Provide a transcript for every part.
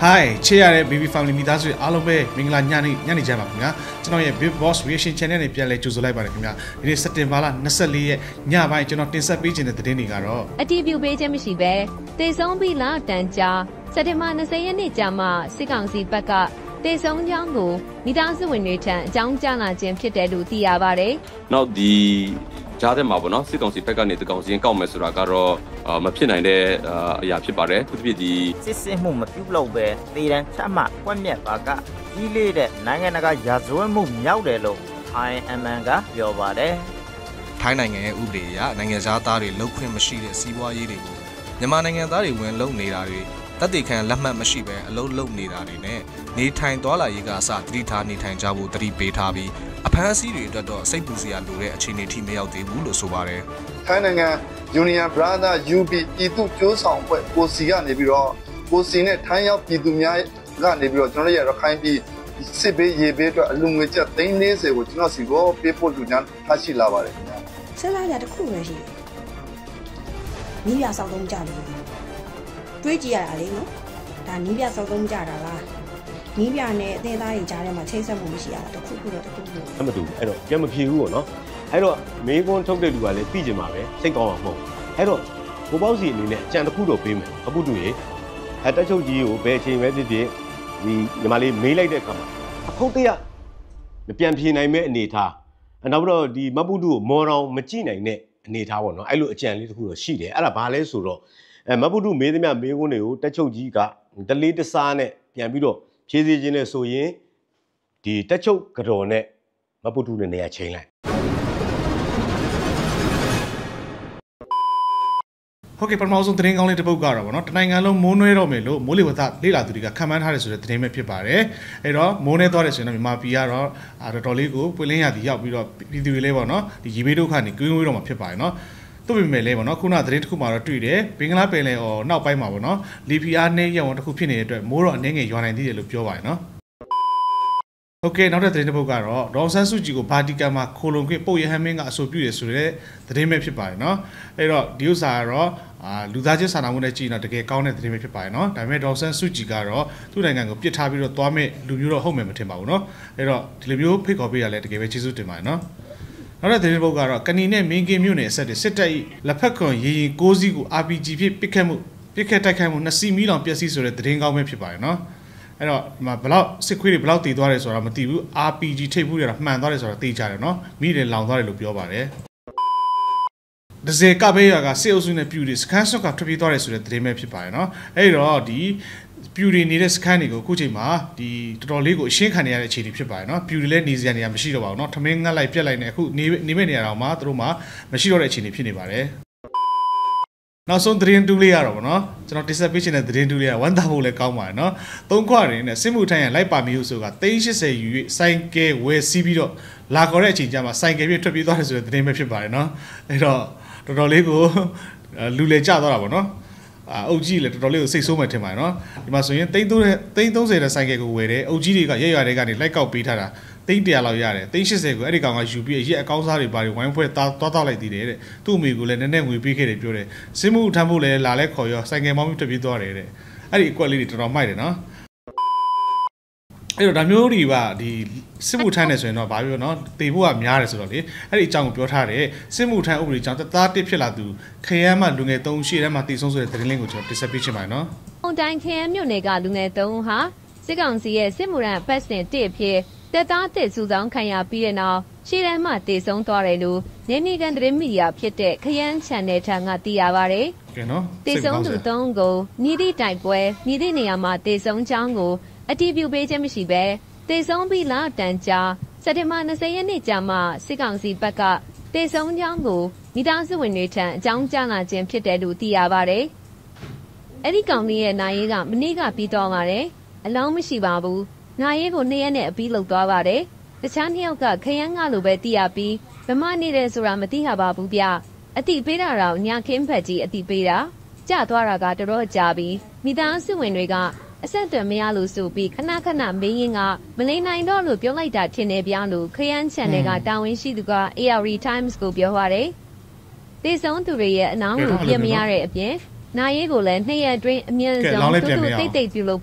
Hi, cheer baby family မိသားစုအားလုံးပဲမင်္ဂလာညနေကြပါခင်ဗျာကျွန်တော်ရဲ့ Big Boss Reaction Channel နဲ့ပြန်လည်ကြိုဆိုလိုက်ပါတယ်ခင်ဗျာဒီနေ့စက်တင်ဘာလ24ရက်ညပိုင်းကျွန်တော်တင်ဆက်ပေးခြင်းတဲ့သတင်းတွေကတော့အတီးပြူပေးခြင်းမရှိပဲတေဆုံးပြီးလောက်တန်ကြာစက်တင်ဘာ20ရက်နေ့ကြာမှစစ်ကောင်စီဘက်ကတေဆုံးကြောင်းကိုမိသားစုဝင်တွေထံအကြောင်းကြားလာခြင်းဖြစ်တယ်လို့သိရပါတယ်။နောက်ဒီကြားထဲမှာပေါ့နော်စစ်ကောင်စီဘက်ကနေတကောင်စီရင်ကောက်မယ်ဆိုတာကတော့မဖြစ်နိုင်တဲ့အရာဖြစ်ပါတယ်။သူတို့ဒီစစ်စစ်မှုမပြုတ်လို့ပဲတည်တန်းချမှကွက်မြက်ပါကကြီးလေးတဲ့နိုင်ငံတကာရာဇဝတ်မှုမြောက်တယ်လို့ IMN ကပြောပါတယ်။ထိုင်းနိုင်ငံရဲ့ဥပဒေအရနိုင်ငံသားတွေလုတ်ခွင့်မရှိတဲ့စီးပွားရေးတွေကိုမြန်မာနိုင်ငံသားတွေဝင်လုံနေတာတွေတပ်တေခံလက်မှတ်မရှိပဲအလုပ်လုပ်နေတာတွေနဲ့နေထိုင်သွားလာရေးကအစသတိထားနေထိုင်ကြဖို့တတိပေးထားပြီးအဖမ်းအဆီးတွေအတွက်တော့စိတ်ပူစရာလိုတဲ့အခြေအနေထိမရောက်သေးဘူးလို့ဆိုပါတယ်။ထိုင်းနိုင်ငံ Union Brother UB ပြည်သူ့ကျိုးဆောင်ဖွဲ့ကိုစီကနေပြီးတော့ကိုစီနဲ့ထိုင်းရောက်ပြည်သူများကနေပြီးတော့ကျွန်တော်ရဲ့ရခိုင်ပြည်စစ်ဘေးရေဘေးအတွက်အလူငွေကျပ်340ကိုကျွန်တော်စီကိုပေးဖို့လူညာထားရှိလာပါတယ်ခင်ဗျာ။ဆက်လာကြတစ်ခုပဲရှိတယ်။နီးပြဆောက်သုံးကြတယ်။တွေးကြည့်ရတာလေနော်။ဒါနီးပြဆောက်သုံးကြတာလား။နီးပြနဲ့အသေးသားတွေကြားထဲမှာချိတ်ဆက်မှုမရှိရတာတစ်ခုတော့တစ်ခုပေါ့အမတူအဲ့တော့ကြံမဖြေဘူးပေါ့နော်အဲ့တော့မေးခွန်းထုတ်တဲ့လူကလည်းသိကြမှာပဲစိတ်ကောင်းအောင်မဟုတ်အဲ့တော့ကိုပေါ့စီအနေနဲ့အကြံတစ်ခုတော့ပေးမယ်အခုတူရေတက်ချုပ်ကြီးကိုဘယ်အချိန်ပဲဖြစ်ဖြစ်ဒီညီမလေးမေးလိုက်တဲ့အခါမှာအဖုတ်တရမပြန်ဖြေနိုင်မဲ့အနေထားနောက်ပြီးတော့ဒီမပုတုကိုမော်တော်မကြည့်နိုင်တဲ့အနေထားပေါ့နော်အဲ့လိုအကြံလေးတစ်ခုတော့ရှိတယ်အဲ့ဒါဘာလဲဆိုတော့မပုတုမေးသမျှမေးခွန်းတွေကိုတက်ချုပ်ကြီးကတလေးတစားနဲ့ပြန်ပြီးတော့ဖြည့်စည်ခြင်းနဲ့ဆိုရင်ဒီတက်ချုပ်ကတော်နဲ့မပုတုနဲ့နေရာချိန်လိုက်ဟုတ်ကဲ့ပထမဆုံးသတင်းကောင်းလေးတစ်ပုဒ်ကတော့ဗောနော်တနိုင်ငံလုံးမိုးနွဲတော့မယ်လို့မိုးလေဝသလေ့လာသူတွေကခန့်မှန်းထားတယ်ဆိုတဲ့သတင်းပဲဖြစ်ပါတယ်အဲ့တော့မိုးနွဲသွားတယ်ဆိုရင်တော့မြန်မာပြည်ကတော့တော်တော်လေးကိုပွင့်လင်းရသည်ရောက်ပြီးတော့ပြည်သူတွေလည်းဗောနော်ဒီရေဘေးဒုက္ခနေကင်းဝေးတော့မှာဖြစ်ပါတယ်နော်သူ့ပေမဲ့လည်းဗောနော်ခုနသတင်းတစ်ခုမှတော့တွေ့တယ်ဘင်္ဂလားပင်လယ်အော်နောက်ပိုင်းမှာဗောနော်လီဖီအားနဲ့ရောင်တစ်ခုဖြစ်နေတဲ့အတွက်မိုးတော့အနှဲငယ်ရွာနိုင်သေးတယ်လို့ပြောပါတယ်နော်โอเคနောက်တဲ့သတင်းတစ်ပုဒ်ကတော့ဒေါ်ဆန်းစုကြည်ကိုဗာတီကန်မှာခိုလုံခွင့်ပုတ်ရဟန်းမင်းကအဆိုပြုတယ်ဆိုတဲ့သတင်းပဲဖြစ်ပါတယ်เนาะအဲ့တော့ဒီဥစ္စာကတော့လူသားချင်းစာနာမှုနဲ့ကြည်တော့တကယ်ကောင်းတဲ့သတင်းပဲဖြစ်ပါတယ်เนาะဒါပေမဲ့ဒေါ်ဆန်းစုကြည်ကတော့သူ့နိုင်ငံကိုပြစ်ထားပြီးတော့သွားမဲ့လူမျိုးတော့ဟုတ်မယ်မထင်ပါဘူးเนาะအဲ့တော့ဒီလိုမျိုးဖိတ်ခေါ်ပေးရလဲတကယ်ပဲကျေးဇူးတင်ပါတယ်เนาะနောက်တဲ့သတင်းတစ်ပုဒ်ကတော့ကဏီနဲ့မင်းကင်းမြို့နယ်အဆက်တွေစစ်တပ်၏လက်ဖက်ခွန်ရေရင်6စီးကို RPG ဖြင့်ပစ်ခတ်တိုက်ခိုက်မှု2စီးမီးလောင်ပျက်စီးဆိုတဲ့သတင်းကောင်းပဲဖြစ်ပါတယ်เนาะအဲ့တော့ဒီမှာဘလောက်စစ်ခွေးတွေဘလောက်တည်သွားတယ်ဆိုတာမသိဘူး RPG ထိပ်ဘူးတွေတော့မှန်သွားတယ်ဆိုတာသိကြတယ်เนาะမိတယ်လောင်သွားတယ်လို့ပြောပါတယ်ဒဇယ်ကဘေးရွာကစစ်အုပ်စုနဲ့ပြူတွေစခန်းဆော့ကထွက်ပြေးသွားတယ်ဆိုတဲ့သတင်းပဲဖြစ်ပါတယ်เนาะအဲ့တော့ဒီပြူတွေနေတဲ့စခန်းတွေကိုအခုချိန်မှာဒီတော်တော်လေးကိုအရှင်းခံနေရတဲ့အခြေအနေဖြစ်ပါတယ်เนาะပြူတွေလည်းနေစရာနေရာမရှိတော့ပါဘူးเนาะထမင်းငတ်လိုက်ပြက်လိုက်နေအခုနေမဲ့နေရာတော့မှသူတို့မှမရှိတော့တဲ့အခြေအနေဖြစ်နေပါတယ်နောက်ဆုံးသတင်းတူးလေးရတော့ဗောနော်ကျွန်တော် display တဲ့သတင်းတူးလေးကဝမ်းသာဖို့လည်းကောင်းပါတယ်နော်သုံးခွရင်းနဲ့စစ်မှုထမ်းရလိုက်ပါမီလို့ဆိုတာ380ယူ၍စိုင်းကဲဝယ်စီးပြီးတော့လာခေါ်တဲ့အချိန်ကျမှစိုင်းကဲပြထွက်ပြေးသွားတယ်ဆိုတဲ့သတင်းပဲဖြစ်ပါတယ်နော်အဲ့တော့တော်တော်လေးကိုလူလေကျသွားတာဗောနော်အုပ်ကြီးလည်းတော်တော်လေးကိုစိတ်ဆိုးမှထင်ပါတယ်နော်ဒီမှာဆိုရင်330တဲ့စိုင်းကဲကိုဝယ်တယ်အုပ်ကြီးတွေကရက်ရွာတွေကနေလိုက်ကောက်ပေးထားတာ300လောက်ရတယ်380ကိုအဲ့ဒီကောင်ကယူပြီးရက်အကောင်းစားတွေပါတွေဝိုင်းဖွဲ့သွားလိုက်သေးတယ်တဲ့သူ့အမေကလည်းနည်းနည်းငွေပေးခဲ့တယ်ပြောတယ်စစ်မှုထမ်းဖို့လည်းလာလဲခေါ်ရောစိုင်ကယ်မောင်းပြီးထွက်ပြေးသွားတယ်တဲ့အဲ့ဒီအကွက်လေးတွေတော်တော်မိုက်တယ်နော်အဲ့တော့ဒါမျိုးတွေပါဒီစစ်မှုထမ်းနေဆိုရင်တော့ဘာပြောနော်တေဖို့ကများတယ်ဆိုတော့လေအဲ့ဒီအကြောင်းကိုပြောထားတယ်စစ်မှုထမ်းဥပဒေကြောင့်သားတစ်ဖြစ်လာသူခရမ်းမှလူငယ်3ရှေ့တန်းမှာတည်ဆုံးဆိုတဲ့သတင်းလင်းကိုကျွန်တော်တင်ဆက်ပေးချင်ပါတယ်နော်။အွန်တိုင်းခရမ်းမြို့နယ်ကလူငယ်3ဟာစစ်ကောင်စီရဲ့စစ်မှုထမ်းပတ်စဉ်1ဖြစ်တက်သားတစ်စုဆောင်ခံရပြီးတဲ့နောက်ရှေ့တန်းမှတည်ဆုံးသွားတယ်လို့နေမီကန်သတင်းမီဒီယာဖြစ်တဲ့ခရမ်း channel ထံကသိရပါတယ်။ကဲနော်တည်ဆုံးသူ3ကိုမြည်သည့်တိုက်ပွဲမြည်သည့်နေရာမှာတည်ဆုံးကြောင်းကိုအတီးပြူပေးခြင်းမရှိဘဲတည်ဆုံးပြီးလောက်တန်ကြာစက်တင်ဘာ20ရက်နေ့ကြာမှစစ်ကောင်စီဘက်ကတည်ဆုံးကြောင်းကိုမိသားစုဝင်တွေထံအကြောင်းကြားလာခြင်းဖြစ်တယ်လို့သိရပါတယ်။အဲ့ဒီကောင်လေးရဲ့နိုင်ရေးကမနေ့ကပြီးတော့ပါတယ်။အလောင်းမရှိပါဘူး။နိုင်ရေးကို2ရက်နဲ့အပြီးလောက်သွားပါတယ်။တခြား2ယောက်ကခရမ်းငါလိုပဲသိရပြီးဗမာနေတယ်ဆိုတာမသိရပါဘူးဗျ။အတိပေးတာတော့ညာခင်းဖက်ကြီးအတိပေးတာကြသွားတာကတော်တော်ကြာပြီးမိသားစုဝင်တွေကအဆက်အသွယ်မရလို့ဆိုပြီးခဏမေးရင်ကမလိမ့်နိုင်တော့လို့ပြောလိုက်တာထင်နေပြလို့ခရမ်း channel ကတာဝန်ရှိသူက AR Times ကိုပြောပါတယ်။တေဆုံးသူတွေရဲ့အနောင်းကိုပြမရတဲ့အပြင်နိုင်ရေးကိုလည်း2ရက်အတွင်းအမြင့်ဆုံးတူတူတိတ်ပြုလုပ်ဖို့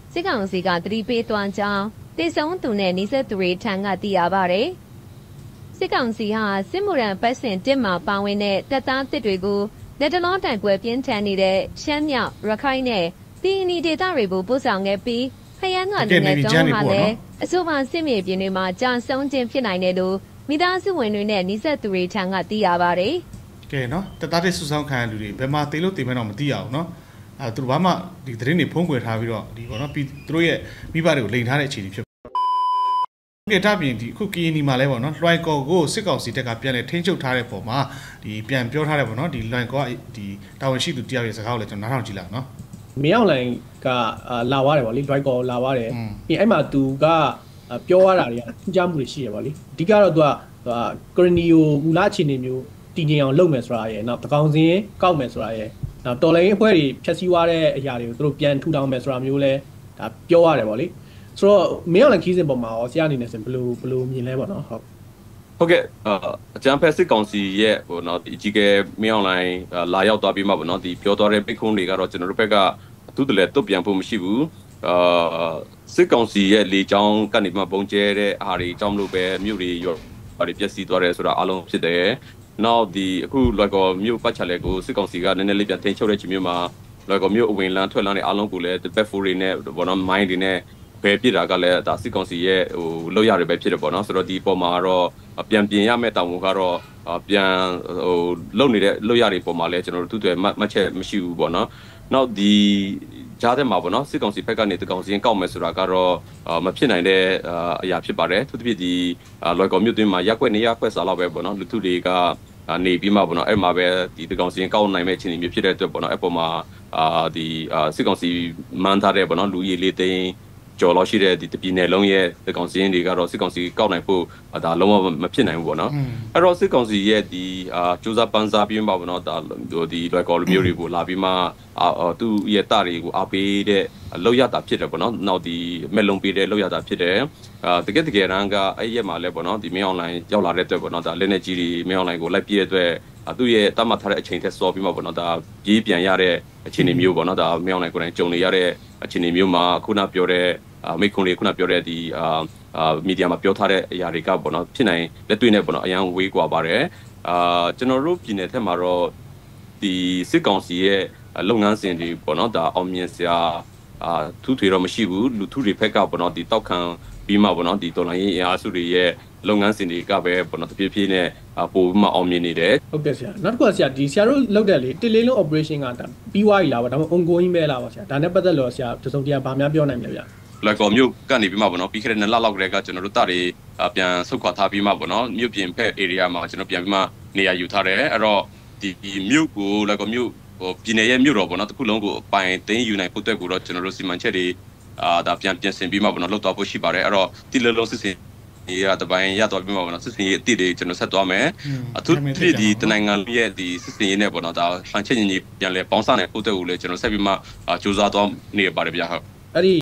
စစ်ကောင်စီကသတိပေးသွားကြောင်းတေဆုံးသူနဲ့နှိစက်သူတွေထံကသိရပါတယ်စစ်ကောင်စီဟာစစ်မှုရန်ပတ်စဉ်တစ်မှာပါဝင်တဲ့တပ်သားတစ်တွေကိုလက်တလောတိုင်ပွဲပြင်းထန်နေတဲ့ရှမ်းမြောက်ရခိုင်နဲ့ပြည်နီဒေသတွေကိုပို့ဆောင်ခဲ့ပြီးခရမ်းကလူငယ်တုံးဟာလည်းအဆိုပါစစ်မြေပြင်တွေမှာကြာဆုံးခြင်းဖြစ်နိုင်တယ်လို့မိသားစုဝင်တွေနဲ့နှိစက်သူတွေထံကသိရပါတယ်ကဲနော်တပ်သားတွေစုဆောင်းခံရလူတွေဘယ်မှာတေလို့တေမဲတော့မသိရဘူးနော်သူတို့ဘာမှဒီသတင်းတွေဖုံးကွယ်ထားပြီးတော့ဒီပေါ့နော်သူတို့ရဲ့မိဘတွေကိုလိန်ထားတဲ့အခြေအနေဖြစ်ကဲဒါပြင်ဒီအခုကီနီမှာလဲပေါ့နော်လွိုင်ကော်ကိုစစ်ကောင်စီတက်ကပြန်လဲထိန်းချုပ်ထားတဲ့ပုံမှာဒီပြန်ပြောထားတယ်ပေါ့နော်ဒီလွိုင်ကော်ဒီတာဝန်ရှိသူတယောက်ရဲ့စကားကိုလည်းကျွန်တော်နားထောင်ကြည့်လိုက်နော်မင်းအောင်လိုင်ကလာသွားတယ်ပေါ့လေလွိုင်ကော်လာသွားတယ်ပြီးအဲ့မှာသူကပြောရတာတွေကထူးခြားမှုတွေရှိရပါလေအဓိကတော့သူကကရနီယိုမူလအခြေအနေမျိုးတည်ငြိမ်အောင်လုပ်မယ်ဆိုတာရယ်နောက်တကောင်စင်းကောက်မယ်ဆိုတာရယ်နောက်တော်လိုင်းအဖွဲ့တွေဖြတ်စည်းသွားတဲ့အရာတွေကိုသူတို့ပြန်ထူထောင်မယ်ဆိုတာမျိုးလဲဒါပြောရတယ်ပေါ့လေဆိုတော့မင်းအောင်လိုင်ခီးစဉ်ပေါ်မှာရောဆရာအနေနဲ့ဆိုဘယ်လိုမြင်လဲပေါ့နော်ဟုတ်ကဲ့အကြံဖက်စစ်ကောင်စီရဲ့ဟိုနော်ဒီအကြီးကဲမင်းအောင်လိုင်လာရောက်သွားပြီးမှပေါ့နော်ဒီပြောသွားတဲ့ပိတ်ခွန်းတွေကတော့ကျွန်တော်တို့ဘက်ကသူတလည်းတုတ်ပြန်ဖို့မရှိဘူးစစ်ကောင်စီရဲ့လေကြောင်းကနေမှပုံကျဲတဲ့အားတွေအကြောင်းလို့ပဲမြို့တွေရောတွေပျက်စီးသွားတယ်ဆိုတာအလုံးဖြစ်တယ်နောက်ဒီအခုလွိုက်ကော်မြို့ပတ်ချလဲကိုစစ်ကောင်စီကနည်းနည်းလေးပြန်ထိန်းချုပ်တဲ့ချိန်မျိုးမှာလွိုက်ကော်မြို့အဝင်လန်းထွက်လန်းတွေအလုံးကိုလည်းဘက်ဖိုးတွေနဲ့ဘောနော်မိုင်းတွေနဲ့ဘယ်ပြစ်တာကလည်းဒါစစ်ကောင်စီရဲ့ဟိုလောက်ရတယ်ပဲဖြစ်တယ်ပေါ့နော်ဆိုတော့ဒီပုံမှာတော့ပြန်ပြင်ရမယ့်တောင်ကတော့ပြန်ဟိုလုံနေတဲ့လောက်ရတွေပုံမှာလည်းကျွန်တော်တို့သူ့တွေမှတ်ချက်မရှိဘူးပေါ့နော်နောက်ဒီကြားထဲမှာပေါ့နော်စစ်ကောင်စီဘက်ကနေတကောင်စီရင်ကောက်မယ်ဆိုတာကတော့မဖြစ်နိုင်တဲ့အရာဖြစ်ပါတယ်သူတစ်ပြည့်ဒီလွိုက်ကော်မြို့တွင်းမှာရက်ွက်နေရက်ွက်စားလောက်ပဲပေါ့နော်လူထုတွေကနေပြီးမှပေါ့နော်အဲ့မှာပဲဒီတကောင်စီရင်ကောက်နိုင်မဲ့အခြေအနေမျိုးဖြစ်တဲ့အတွက်ပေါ့နော်အဲ့ပေါ်မှာဒီစစ်ကောင်စီမှန်းထားတဲ့ပေါ့နော်လူကြီးလေးသိန်းကျော်လောက်ရှိတဲ့ဒီပြည်နယ်လုံးရဲ့စစ်ကောင်စီရင်တွေကတော့စစ်ကောင်စီကောက်နိုင်ဖို့ဒါလုံးဝမဖြစ်နိုင်ဘူးပေါ့နော်အဲ့တော့စစ်ကောင်စီရဲ့ဒီစူးစမ်းပန်းစားပြီးမှပေါ့နော်ဒါဒီလွိုက်ကော်မျိုးတွေကိုလာပြီးမှသူ့ရဲ့တာတွေကိုအားပေးတဲ့လောက်ရတာဖြစ်တယ်ပေါ့နော်နောက်ဒီမဲ့လုံးပေးတဲ့လောက်ရတာဖြစ်တယ်တကယ်တကယ်တမ်းကအဲ့ရက်မှာလဲပေါ့နော်ဒီမင်းအွန်လိုင်းရောက်လာတဲ့အတွက်ပေါ့နော်ဒါလက်နေကြီးတွေမင်းအွန်လိုင်းကိုလိုက်ပြည့်တဲ့အတွက်သူ့ရဲ့တတ်မှတ်ထားတဲ့အချိန်ထက်စောပြီးမှပေါ့နော်ဒါပြေးပြန်ရတဲ့အခြေအနေမျိုးပေါ့နော်ဒါမင်းအွန်လိုင်းကိုယ်တိုင်ကြုံနေရတဲ့အခြေအနေမျိုးမှာခုနပြောတဲ့မိခွန်လေးခုနပြောတဲ့ဒီမီဒီယာမှာပြောထားတဲ့အရာတွေကပေါ့နော်ဖြစ်နိုင်လက်တွေ့နဲ့ပေါ့နော်အရန်ဝေးกว่าပါတယ်ကျွန်တော်တို့ပြည်နယ်ထက်မှာတော့ဒီစစ်ကောင်စီရဲ့လုပ်ငန်းစဉ်တွေပေါ့နော်ဒါအောင်မြင်စရာသူတွေတော့မရှိဘူးလူထုတွေဖက်ကပေါ့နော်ဒီတောက်ခံပြီးမှပေါ့နော်ဒီတော်လိုင်းရေးအင်အားစုတွေရဲ့လုပ်ငန်းစဉ်တွေကပဲပေါ့နော်တဖြည်းဖြည်းနဲ့ပိုပြီးမှအောင်မြင်နေတယ်ဟုတ်ကဲ့ဆရာနောက်တစ်ခုကဆရာဒီဆရာတို့လုပ်တဲ့လေတစ်လေးလုံး operation ကဒါပြီးွားပြီလားပေါ့ဒါမှမဟုတ် ongoing ပဲလားပေါ့ဆရာဒါနဲ့ပတ်သက်လို့ဆရာတစုံတရာဗာများပြောနိုင်မလဲဗျလွိုက်ကော်မြို့ကနေပြီးမှပေါ့နော်ပြီးခဲ့တဲ့2လလောက်ကလေးကကျွန်တော်တို့တာတွေပြန်ဆုတ်ခွာထားပြီးမှပေါ့နော်မြို့ပြင်ဖက် area မှာကျွန်တော်ပြန်ပြီးမှနေရာယူထားတယ်အဲ့တော့ဒီမြို့ကိုလွိုက်ကော်မြို့ဟိုပြည်နယ်ရဲ့မြို့တော်ပေါ့နော်တစ်ခုလုံးကိုပိုင်သိမ်းယူနိုင်ဖို့အတွက်ကိုတော့ကျွန်တော်တို့စီမံချက်တွေဒါပြန်ပြင်ဆင်ပြီးမှပေါ့နော်လုပ်သွားဖို့ရှိပါတယ်အဲ့တော့ဒီလိုလုံးစစ်စင်ရတဲ့ပိုင်းရတော့ပြီးမှပေါ့နော်စစ်စင်ရေးအတိတွေကျွန်တော်ဆက်သွားမယ်အထူးသဖြင့်ဒီတနိုင်ငံရဲ့ဒီစစ်စင်ရေးနဲ့ပေါ့နော်ဒါဖန်ချက်ညီညီပြန်လဲပေါင်းစနိုင်ဖို့အတွက်ကိုလည်းကျွန်တော်ဆက်ပြီးမှစူးစမ်းသွားနေပါတယ်ဗျာဟုတ်အဲ့ဒီ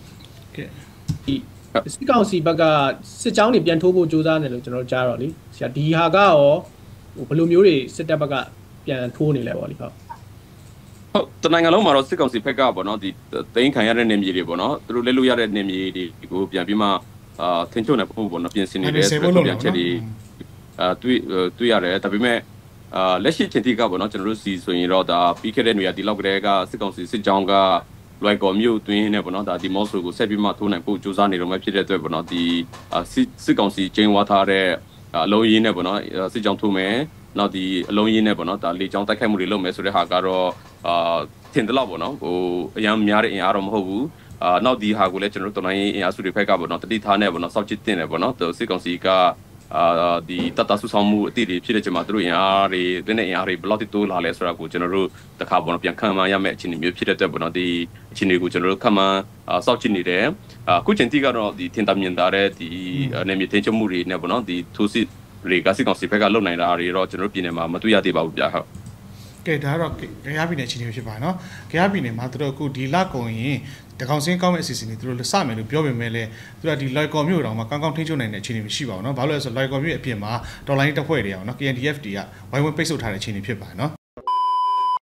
စစ်ကောင်စီဘက်ကစစ်ကြောင်းတွေပြန်ထိုးဖို့ကြိုးစားနေလို့ကျွန်တော်ကြားတော့လေဆရာဒီဟာကရောဘယ်လိုမျိုးတွေစစ်တပ်ဘက်ကပြန်ထိုးနေလဲပေါ့လေဟုတ်တနိုင်ငံလုံးမှာတော့စစ်ကောင်စီဘက်ကပေါ့နော်ဒီသိမ်းခံရတဲ့နေမြေတွေပေါ့နော်သူတို့လက်လို့ရတဲ့နေမြေတွေကိုပြန်ပြီးမှထင်ချုံနေဖို့ပေါ့နော်ပြင်ဆင်နေတဲ့ဆိုတဲ့ပြန်ချက်တွေတွေ့ရတယ်ဒါပေမဲ့လက်ရှိချိန်ထိကပေါ့နော်ကျွန်တော်တို့စီဆိုရင်တော့ဒါပြီးခဲ့တဲ့နေရာဒီလောက်ကလေးကစစ်ကောင်စီစစ်ကြောင်းကလွိုက်ကော်မြို့တွင်းနဲ့ပေါ့နော်ဒါဒီမော့ဆိုကိုဆက်ပြီးမှထိုးနိုင်ဖို့ကြိုးစားနေတော့မှဖြစ်တဲ့အတွက်ပေါ့နော်ဒီစစ်ကောင်စီကျင်းဝါထားတဲ့အလုံးရင်းနဲ့ပေါ့နော်စစ်ကြောင်းထိုးမယ်နောက်ဒီအလုံးရင်းနဲ့ပေါ့နော်ဒါလေကြောင်းတိုက်ခိုက်မှုတွေလုပ်မယ်ဆိုတဲ့ဟာကတော့ထင်တယ်လို့ပေါ့နော်ဟိုအရင်များတဲ့အင်အားတော့မဟုတ်ဘူးနောက်ဒီဟာကိုလည်းကျွန်တော်တို့တော်လိုင်းအင်အားစုတွေဖက်ကပေါ့နော်တတိထားနဲ့ပေါ့နော်စောင့်ကြည့်တင်တယ်ပေါ့နော်စစ်ကောင်စီကဒီတတဆူဆောင်မှုအတိတွေဖြစ်တဲ့ချိန်မှာသူတို့အင်အားတွေတင်းတဲ့အင်အားတွေဘယ်လောက်တိုးလာလဲဆိုတာကိုကျွန်တော်တို့တခါပေါ့နော်ပြန်ခံမှန်းရမယ့်အခြေအနေမျိုးဖြစ်တဲ့အတွက်ပေါ့နော်ဒီအခြေအနေကိုကျွန်တော်တို့ခံမှန်းစောင့်ကြည့်နေတယ်အခုချိန်ထိကတော့ဒီထင်သာမြင်သာတဲ့ဒီနေမြေတင်ချမှုတွေနဲ့ပေါ့နော်ဒီထိုးစစ်တွေကစစ်ကောင်စီဘက်ကလုံနိုင်တာတွေတော့ကျွန်တော်တို့ပြည်နယ်မှာမတွေ့ရသေးပါဘူးဗျာဟုတ်ကဲဒါကတော့ကြရပြည်နယ်အခြေအနေဖြစ်ပါနော်ကြရပြည်နယ်မှာသူတို့အခုဒီလကုန်ရင်တကောင်စင်းကောင်းမဲ့အစီအစဉ်တွေသူတို့စမယ်လို့ပြောပေမဲ့လည်းသူကဒီလွိုက်ကော်မြို့တောင်မှာကောင်းကောင်းထိန်းချုပ်နိုင်တဲ့အခြေအနေမရှိပါဘူးနော်ဘာလို့လဲဆိုလွိုက်ကော်မြို့အပြင်မှာဒေါ်လာရင်းတပ်ဖွဲ့တွေအောင်နော် KNDF တွေကဝိုင်းဝန်းပိတ်ဆို့ထားတဲ့အခြေအနေဖြစ်ပါနော်ဟ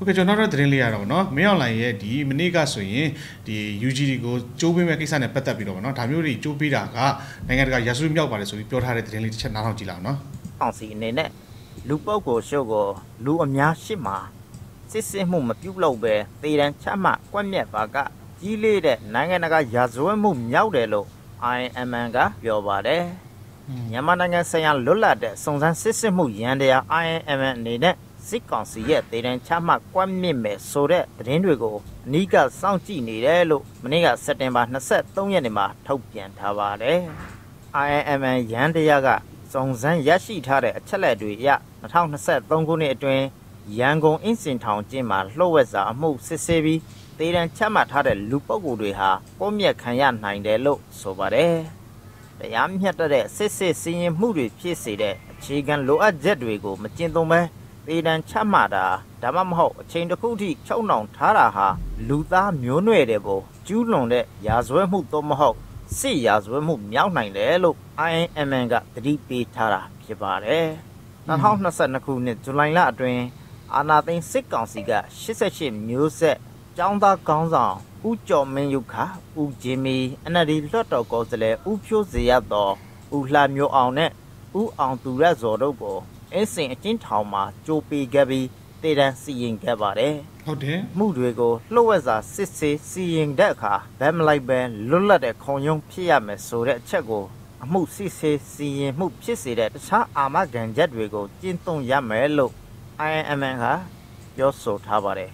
ဟုတ်ကဲ့ကျွန်တော်တို့သတင်းလေးရတော့ဗောနော်မင်းအွန်လိုင်းရဲ့ဒီမနေ့ကဆိုရင်ဒီ UGD ကိုကျိုးပေးမဲ့ကိစ္စနဲ့ပတ်သက်ပြီးတော့ဗောနော်ဒါမျိုးတွေကျိုးပေးတာကနိုင်ငံတကာရာဇဝတ်မြောက်ပါတယ်ဆိုပြီးပြောထားတဲ့သတင်းလေးတစ်ချက်နားထောင်ကြည့်လောက်နော်အောင်စီအနေနဲ့လူပုတ်ကိုရှုပ်ကိုလူအများရှိမှာစစ်စစ်မှုမပြုတ်လို့ပဲတေတန်းချမှကွက်မြက်ပါကကြီးလေးတဲ့နိုင်ငံတကာရာဇဝတ်မှုမြောက်တယ်လို့ IMN ကပြောပါတယ်မြန်မာနိုင်ငံဆိုင်ရာလွတ်လပ်တဲ့စုံစမ်းစစ်ဆေးမှုရန်တရား IMN အနေနဲ့စစ်ကောင်စီရဲ့တေတန်းချမှကွက်မြစ်မဲ့ဆိုတဲ့သတင်းတွေကိုအနီးကစောင့်ကြည့်နေတယ်လို့မနေ့ကစက်တင်ဘာ23ရက်နေ့မှာထုတ်ပြန်ထားပါတယ် IMN ရန်တရားကစုံစမ်းရရှိထားတဲ့အချက်လက်တွေအရ2023ခုနှစ်အတွင်းရန်ကုန်အင်းစင်ထောင်ကျင်းမှာလှုပ်ဝက်စာအမှုစစ်ဆေးပြီးတေတန်းချမှတ်ထားတဲ့လူပုဂ္ဂိုလ်တွေဟာပုံမြက်ခံရနိုင်တယ်လို့ဆိုပါတယ်တရားမျှတတဲ့စစ်စစ်စီရင်မှုတွေဖြစ်စေတဲ့အခြေခံလိုအပ်ချက်တွေကိုမကျင့်သုံးဘဲတေတန်းချမှတ်တာဒါမှမဟုတ်အချိန်တစ်ခုထိချုပ်နှောင်ထားတာဟာလူသားမျိုးနွယ်တွေကိုကျူးလွန်တဲ့ရာဇဝတ်မှုတော့မဟုတ်စစ်ရာဇဝတ်မှုမြောက်နိုင်တယ်လို့ IMN ကသတိပေးထားတာဖြစ်ပါတယ်2022ခုနှစ်ဇူလိုင်လအတွင်းအာဏာသိမ်းစစ်ကောင်စီက88မျိုးဆက်ကျောင်းသားကောင်းဆောင်ဦးကျော်မင်းယုခဦးဂျင်မီ NLD လွှတ်တော်ကိုယ်စားလှယ်ဦးဖြိုးစေရတော်ဦးလှမျိုးအောင်နဲ့ဦးအောင်သူရဇော်တို့ကိုအင်းစင်အကျဉ်းထောင်မှာကြိုးပေးခဲ့ပြီးတေတန်းစီရင်ခဲ့ပါတယ်ဟုတ်တယ်မှုတွေကိုလှုပ်ဝက်စာစစ်ဆေးစီရင်တဲ့အခါဗတ်မလိုက်ပဲလွတ်လပ်တဲ့ခုံရုံးဖြစ်ရမယ်ဆိုတဲ့အချက်ကိုအမှုစစ်ဆေးစီရင်မှုဖြစ်စေတဲ့တခြားအာမခံချက်တွေကိုကျင့်သုံးရမယ်လို့ IMN ကပြောဆိုထားပါတယ်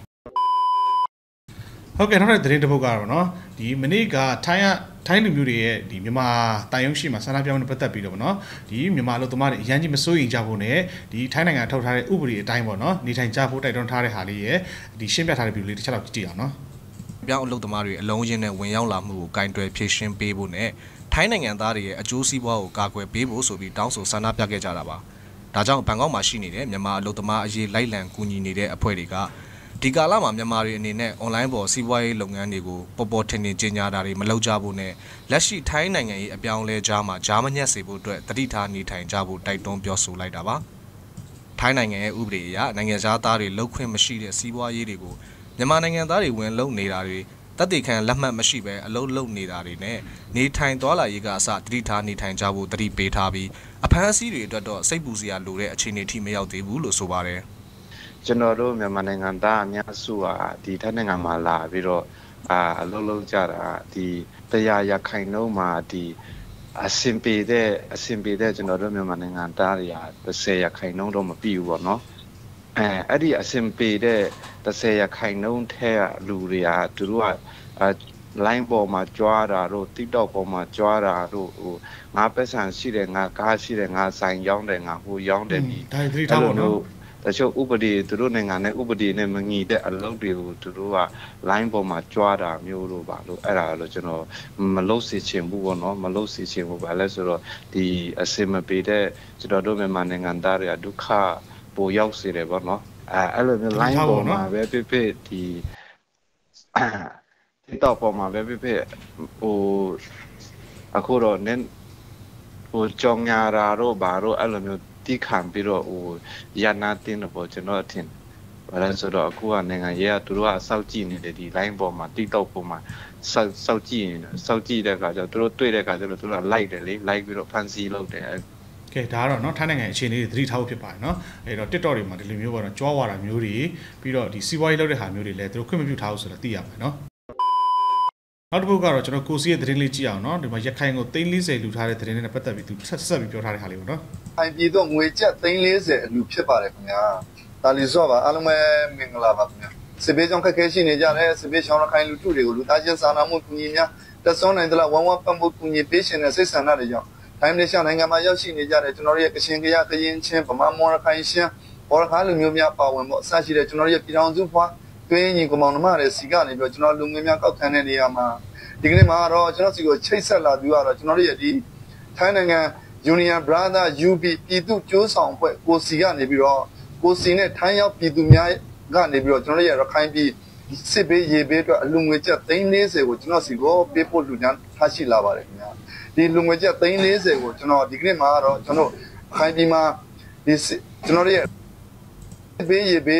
ဟုတ်ကဲ့နောက်တဲ့သတင်းတစ်ပုဒ်ကတော့နော်ဒီမနေ့ကထိုင်းလူမျိုးတွေရဲ့ဒီမြန်မာတိုင်ရုံရှိမှာဆန္ဒပြမှုနဲ့ပတ်သက်ပြီးတော့ဗောနော်ဒီမြန်မာလူသမားတွေအရန်ကြီးမစိုးရိမ်ကြဖို့နဲ့ဒီထိုင်းနိုင်ငံထုတ်ထားတဲ့ဥပဒေအတိုင်းဗောနော်နေထိုင်ကြဖို့တိုက်တွန်းထားတဲ့ဟာလေးရဲ့ဒီရှင်းပြထားတဲ့ဗီဒီယိုလေးတစ်ချက်လောက်ကြည့်အောင်နော်ပြောင်းအလုပ်သမားတွေအလုံးချင်းနဲ့ဝင်ရောက်လာမှုကိုကင်တွယ်ဖြည့်ရှင်းပေးဖို့နဲ့ထိုင်းနိုင်ငံသားတွေရဲ့အကျိုးစီးပွားကိုကာကွယ်ပေးဖို့ဆိုပြီးတောင်းဆိုဆန္ဒပြခဲ့ကြတာပါဒါကြောင့်ဘန်ကောက်မှာရှိနေတဲ့မြန်မာအလုပ်သမားအရေးလိုက်လံကူညီနေတဲ့အဖွဲ့တွေကဒီကာလမှာမြန်မာတွေအနေနဲ့အွန်လိုင်းပေါ်စီးပွားရေးလုပ်ငန်းတွေကိုပေါ်ပေါ်ထင်ထင်ကြီးညာတာတွေမလုပ်ကြဖို့နဲ့လက်ရှိထိုင်းနိုင်ငံရေးအပြောင်းလဲကြားမှာဂျာမညက်စေဖို့အတွက်တတိထားနေထိုင်ကြဖို့တိုက်တွန်းပြောဆိုလိုက်တာပါထိုင်းနိုင်ငံရဲ့ဥပဒေအရနိုင်ငံသားတွေလှုပ်ခွင့်မရှိတဲ့စီးပွားရေးတွေကိုမြန်မာနိုင်ငံသားတွေဝင်လုပ်နေတာတွေတပ်တေခံလက်မှတ်မရှိဘဲအလုပ်လုပ်နေတာတွေနဲ့နေထိုင်သွားလာရေးကအစတတိထားနေထိုင်ကြဖို့တတိပေးထားပြီးအဖမ်းအဆီးတွေအတွက်တော့စိတ်ပူစရာလိုတဲ့အခြေအနေထိမရောက်သေးဘူးလို့ဆိုပါတယ်ကျွန်တော်တို့မြန်မာနိုင်ငံသားအများစုဟာဒီထိုင်းနိုင်ငံမှာလာပြီးတော့အလုပ်လုပ်ကြတာဒီတရားရခိုင်နှုန်းမှာဒီအဆင်ပြေတဲ့ကျွန်တော်တို့မြန်မာနိုင်ငံသားတွေက30ရခိုင်နှုန်းတော့မပြည့်ဘူးပေါ့နော်အဲ့ဒီအဆင်ပြေတဲ့30ရခိုင်နှုန်းထဲကလူတွေကသူတို့ကline ပေါ်မှာကြွားတာတို့ TikTok ပေါ်မှာကြွားတာတို့ဟိုငါပတ်စံရှိတယ်ငါကားရှိတယ်ငါဆိုင်ရောင်းတယ်ငါဟိုရောင်းတယ်ဒီဒါသတိထားပါနော်တချို့ဥပဒေသူတို့နိုင်ငံနဲ့ဥပဒေနဲ့မညီတဲ့အလုပ်တွေကိုသူတို့က line ပေါ်မှာကြွားတာမျိုးလို့ပါလို့အဲ့ဒါလို့ကျွန်တော်မလုပ်စီချင်ဘူးပေါ့နော်မလုပ်စီချင်ဘူးပါလဲဆိုတော့ဒီအစင်မပေးတဲ့ကျွန်တော်တို့မြန်မာနိုင်ငံသားတွေကဒုက္ခပိုရောက်စေတယ်ပေါ့နော်အဲ့လိုမျိုး line ပေါ်မှာပဲဖြစ်ဒီ TikTok ပေါ်မှာပဲဖြစ်ဟိုအခုတော့နင်းဟိုကြောင်ညာရာတော့ဘာတော့အဲ့လိုမျိုးတိခံပြီးတော့ဟိုရနာတင်းတော့ကျွန်တော်အထင်ဘာလဲဆိုတော့အခုကနိုင်ငံရေးကသူတို့ကစောက်ကြည့်နေတယ်ဒီ line ပေါ်မှာ TikTok ပေါ်မှာစောက်ကြည့်တဲ့အခါကျတော့သူတို့တွေ့တဲ့အခါကျတော့သူတို့က like တယ်လေ like ပြီးတော့ဖန်စီလုပ်တယ်ကဲဒါကတော့เนาะထိုင်းနိုင်ငံအခြေအနေတွေသတိထားဖို့ဖြစ်ပါတယ်เนาะအဲ့တော့ TikTok တွေမှာဒီလိုမျိုးပေါ့เนาะကြွားဝါတာမျိုးတွေပြီးတော့ဒီစီးပွားရေးလုပ်တဲ့ဟာမျိုးတွေလည်းသူတို့ခွင့်မပြုထားဘူးဆိုတော့သိရမှာเนาะနောက်တစ်ပုဒ်ကတော့ကျွန်တော်ကိုစီရဲ့သတင်းလေးကြည့်အောင်เนาะဒီမှာရခိုင်ကို340လူထားတဲ့သတင်းနဲ့ပတ်သက်ပြီးသူဆက်ပြီးပြောထားတဲ့ဟာလေးပေါ့เนาะအိုင်ပြည်တော့ငွေကျပ်340အလူဖြစ်ပါတယ်ခင်ဗျာဒါလီစောပါအားလုံးပဲမင်္ဂလာပါခင်ဗျာစစ်ဘေးကြောင့်ခက်ခဲရှိနေကြတဲ့စစ်ဘေးရှောင်းရခိုင်လူထုတွေကိုလူသားချင်းစာနာမှုကူညီများတက်ဆုံးနိုင်သလားဝမ်းဝမ်းပတ်မှုကူညီပေးရှင်တဲ့စိတ်ဆန္ဒတွေကြောင့်တိုင်းဒေသနိုင်ငံမှာရောက်ရှိနေကြတဲ့ကျွန်တော်တို့ရဲ့ကချင်ကရကရင်ချင်းဗမာမော်ရခိုင်ရှမ်းဘောရခါလူမျိုးများပါဝင်ဖို့အစရှိတဲ့ကျွန်တော်တို့ရဲ့ပြည်ထောင်စုဖွားတွင်းညီကောင်မောင်နှမတွေစီကနေပြီးတော့ကျွန်တော်လူငယ်များကောက်ခံတဲ့နေရာမှာဒီကနေ့မှာတော့ကျွန်တော်စီကိုချိတ်ဆက်လာပြီးတော့ကျွန်တော်တို့ရဲ့ဒီထိုင်းနိုင်ငံ Union Brother UB ပြည်သူကျိုးဆောင်ဖွဲ့ကိုစီကနေပြီးတော့ကိုစီနဲ့ထိုင်းရောက်ပြည်သူများကနေပြီးတော့ကျွန်တော်တို့ရဲ့ရခိုင်ပြည်စစ်ဘေးရေဘေးအတွက်အလူငွေကျပ်340ကိုကျွန်တော်စီကိုပေးပို့လူများထားရှိလာပါတယ်ခင်ဗျာဒီလူငွေကျပ်340ကိုကျွန်တော်ဒီကနေ့မှာတော့ကျွန်တော်ခိုင်ပြည်မှာဒီကျွန်တော်ရဲ့ဘေးရေဘေး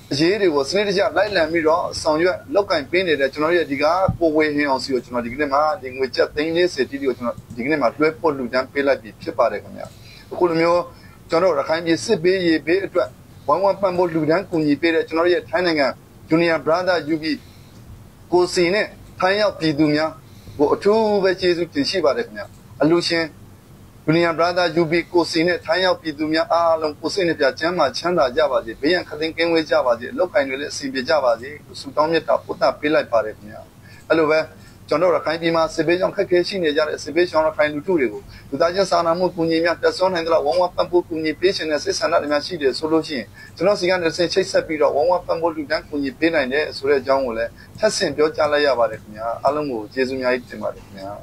ရေးတွေကိုစနစ်တကျလိုက်လံပြီးတော့ဆောင်ရွက်လောက်ကင်ပေးနေတဲ့ကျွန်တော်ရဲ့ဒီကကိုဝေဟင်းအောင်စီကိုကျွန်တော်ဒီကနေ့မှာဒီငွေကျပ်340တီးတီကိုကျွန်တော်ဒီကနေ့မှာတွဲပို့လူတန်းပေးလိုက်ပြီးဖြစ်ပါတယ်ခင်ဗျာအခုလိုမျိုးကျွန်တော်ရခိုင်ပြည်စစ်ပေးရေးပေးအတွက်ဝမ်ဝမ်ပန်ဖို့လူတန်းကူညီပေးတဲ့ကျွန်တော်ရဲ့ထိုင်းနိုင်ငံ Junior Brother UB ကိုစီနဲ့ထိုင်းရောက်ပြည်သူများကိုအထူးပဲကျေးဇူးတင်ရှိပါတယ်ခင်ဗျာအလူရှင် Junior Brother UB ကိုစီနဲ့ထိုင်းရောက်ပြည်သူများအားလုံးကိုစိတ်နှပြချမ်းသာချမ်းသာကြပါစေဘေးရန်ခသိန်းကင်းဝေးကြပါစေအလောက်ကင်တွေလည်းအစီအပြေကြပါစေဆုတောင်းမြတ်တာပို့တာပေးလိုက်ပါတယ်ခင်ဗျာအဲ့လိုပဲကျွန်တော်ရခိုင်ပြည်မှာစစ်ဘေးကြောင့်ခက်ခဲရှိနေကြတဲ့စစ်ဘေးရှောင်ရခိုင်လူထုတွေကိုလူသားချင်းစာနာမှုကူညီများတက်ဆွမ်းနိုင်တဲ့ဝမ်ဝမ်ပန်ဖို့ကူညီပေးခြင်းနဲ့စိတ်ဆန္ဒတွေများရှိတယ်ဆိုလို့ရှိရင်ကျွန်တော်စီကနေဆင်ချိတ်ဆက်ပြီးတော့ဝမ်ဝမ်ပန်ဖို့လူတန်းကူညီပေးနိုင်တဲ့ဆိုတဲ့အကြောင်းကိုလည်းထပ်ဆင့်ပြောကြားလိုက်ရပါတယ်ခင်ဗျာအားလုံးကိုကျေးဇူးများကြီးတင်ပါတယ်ခင်ဗျာ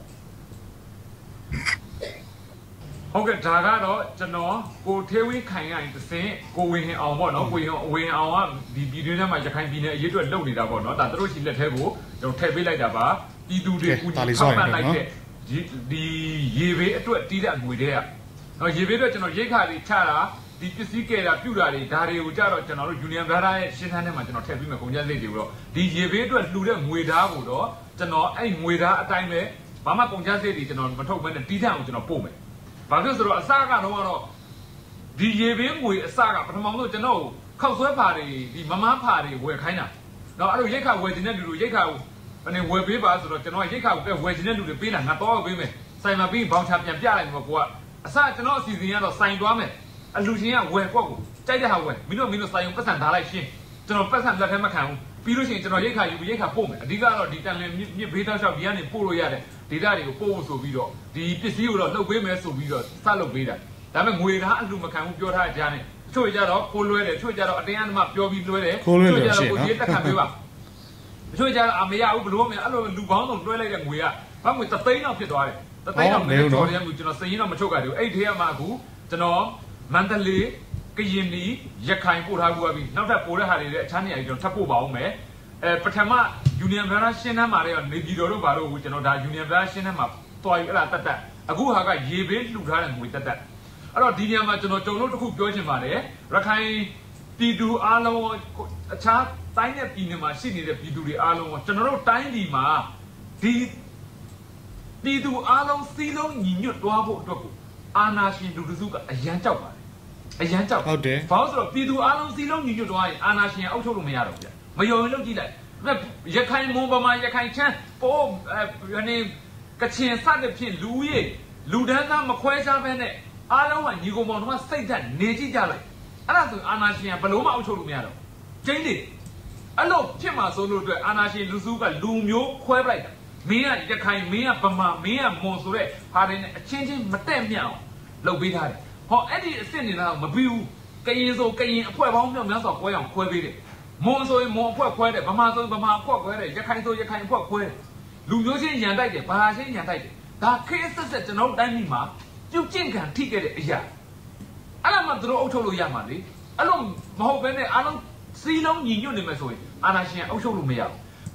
ဟုတ်ကဲ့ဒါကတော့ကျွန်တော်ကိုထေးဝင်းခိုင်ရိုင်းတစ်စင်ကိုဝင်းဟင်အောင်ပေါ့နော်ကိုဝင်းအောင်ကဒီပြည်တွင်းထဲမှာရခိုင်ပြည်နယ်အရေးအတွက်လုပ်နေတာပေါ့နော်ဒါတို့ရှိလက်ထဲကိုကျွန်တော်ထည့်ပေးလိုက်တာပါပြည်သူတွေကူညီထောက်ပံ့လိုက်တဲ့ဒီရေဘေးအတွက်တီးတဲ့ငွေတွေကနော်ရေဘေးအတွက်ကျွန်တော်ရိတ်ခါလေးချတာဒီပစ္စည်းကဲတာပြုတာတွေဒါတွေကိုကြတော့ကျွန်တော်တို့ Union Brother ရဲ့ရှင်းထမ်းထဲမှာကျွန်တော်ထည့်ပြီးမှကုန်ကျစရိတ်တွေတော့ဒီရေဘေးအတွက်လှူတဲ့ငွေသားကိုတော့ကျွန်တော်အဲ့ငွေသားအတိုင်းပဲဘာမှကုန်ကျစရိတ်တွေကျွန်တော်မထုတ်ဘဲနဲ့တီးထမ်းအောင်ကျွန်တော်ပို့မယ်ဘာဖြစ်ဆိုတော့အစကတော့ဒီရေဘေးငွေအစကပထမဆုံးကျွန်တော်ခောက်ဆွဲဖာတွေဒီမမဖာတွေဝယ်ခိုင်းတာနော်အဲ့လိုရိတ်ခါဝယ်ခြင်းတဲ့လူတွေရိတ်ခါကိုဝယ်ပေးပါဆိုတော့ကျွန်တော်ရိတ်ခါကိုဝယ်ခြင်းတဲ့လူတွေပေးလာငါတော့ပေးမယ်စိုင်မှာပြီးဘောင်ချပြန်ပြလိုက်မှာကိုကအစကျွန်တော်အစီအစဉ်ကတော့စိုင်သွားမယ်အလူချင်းကဝယ်ကွက်ကိုကြိုက်တဲ့ဟာဝယ်မင်းတို့စိုင်ုံပတ်စံထားလိုက်ရှင်းကျွန်တော်ပတ်စံလက်ထဲမခံဘူးပြီးလို့ရှိရင်ကျွန်တော်ရိတ်ခါယူပြီးရိတ်ခါပို့မယ်အဓိကတော့ဒီတန်လင်းမြစ်ဘေးတောက်လျှောက်ဒီကနေပို့လို့ရတဲ့ဒေတာတွေကိုပို့ဖို့ဆိုပြီးတော့ဒီပစ္စည်းကိုတော့လှုပ်ပေးမယ်ဆိုပြီးတော့စလုပ်ပေးတာဒါပေမဲ့ငွေသားအလှမခံဘူးပြောထားကြတယ်ချို့ကြတော့ကိုလွဲတယ်ချို့ကြတော့အတင်းအဓမ္မပြောပြီးလွဲတယ်ချို့ကြတော့ကိုကြီးတက်ခံပေးပါချို့ကြတော့အမရဘူးဘလို့မရအဲ့လိုလူပေါင်းစုံလွဲလိုက်တဲ့ငွေကဘာငွေ3သိန်းလောက်ဖြစ်သွားတယ်3သိန်းလောက်နဲ့တော်တယ်ကျွန်တော်စည်ရင်တော့မချုပ်ကြဘူးအဲ့ဒီထဲမှာအခုကျွန်တော်မန္တလေးကရင်ပြည်ရခိုင်ပို့ထားဘူးပြီနောက်ထပ်ပို့တဲ့ဟာတွေလည်းအခြားနေရာတွေကျွန်တော်ထပ်ပို့ပါအောင်မယ်ပထမ Union Brother ရှင်းနှမ်းမှာလည်းနေပြည်တော်တို့ဘာလို့ကျွန်တော်ဒါ Union Brother ရှင်းနှမ်းမှာတွားယူအဲ့ဒါတက်အခုဟာကရေဘေးလှူထားတဲ့ငွေတက်အဲ့တော့ဒီနေရာမှာကျွန်တော်ကြုံလို့တစ်ခုပြောချင်ပါတယ်ရခိုင်ပြည်သူအားလုံးအခြားတိုင်းနဲ့ပြည်နယ်မှာရှိနေတဲ့ပြည်သူတွေအားလုံးကျွန်တော်တို့တိုင်းပြည်မှာဒီပြည်သူအားလုံးစီးလုံးညီညွတ်သွားဖို့အတွက်ကိုအာဏာရှင်လူတစုကအရန်ကြောက်ပါတယ်အရန်ကြောက်ဟုတ်တယ်ဘာလို့ဆိုတော့ပြည်သူအားလုံးစီးလုံးညီညွတ်သွားရင်အာဏာရှင်အုပ်ချုပ်လို့မရတော့ဘူးမယုံရင်လုပ်ကြည့်လိုက်ရခိုင်မွန်ပမာရခိုင်ချမ်းပိုးကချင်စတဲ့ဖြင့်လူကြီးလူဒန်းသားမခွဲခြားဘဲနဲ့အားလုံးကညီကောင်မောင်တို့ကစိတ်ဓာတ်နေကြည့်ကြလိုက်အဲ့ဒါဆိုအာနာရှင်ကဘလို့မှအုပ်ချုပ်လို့မရတော့ကျင်းနေအဲ့လိုဖြစ်မှာဆိုလို့အတွက်အာနာရှင်လူစုကလူမျိုးခွဲပလိုက်တာမင်းကရခိုင်မင်းကဗမာမင်းကမွန်ဆိုတဲ့ဟာတွေနဲ့အချင်းချင်းမတက်မြောက်လုပ်ပေးထားတယ်ဟောအဲ့ဒီအစ်စ်နေတာမပြီးဘူးကရင်ဆိုကရင်အဖွဲ့ပေါင်းမြောက်များစွာခွဲအောင်ခွဲပေးတယ်မွန်ဆိုရင်မွန်အဖွဲ့ခွဲတယ်ဗမာဆိုရင်ဗမာအဖွဲ့ခွဲတယ်ရခိုင်ဆိုရခိုင်အဖွဲ့ခွဲတယ်လူမျိုးချင်းညံတိုက်တယ်ဘာသာချင်းညံတိုက်တယ်ဒါခေတ်ဆက်ကျွန်တော်တိုင်းပြည်မှာပြုတ်ကျင့်ခံထိခဲ့တဲ့အရာအဲ့လိုမှသူတို့အုပ်ချုပ်လို့ရမှာလေအဲ့လိုမဟုတ်ဘဲနဲ့အားလုံးစီးလုံးညီညွတ်နေမယ်ဆိုရင်အာဏာရှင်အုပ်ချုပ်လို့မရဘူး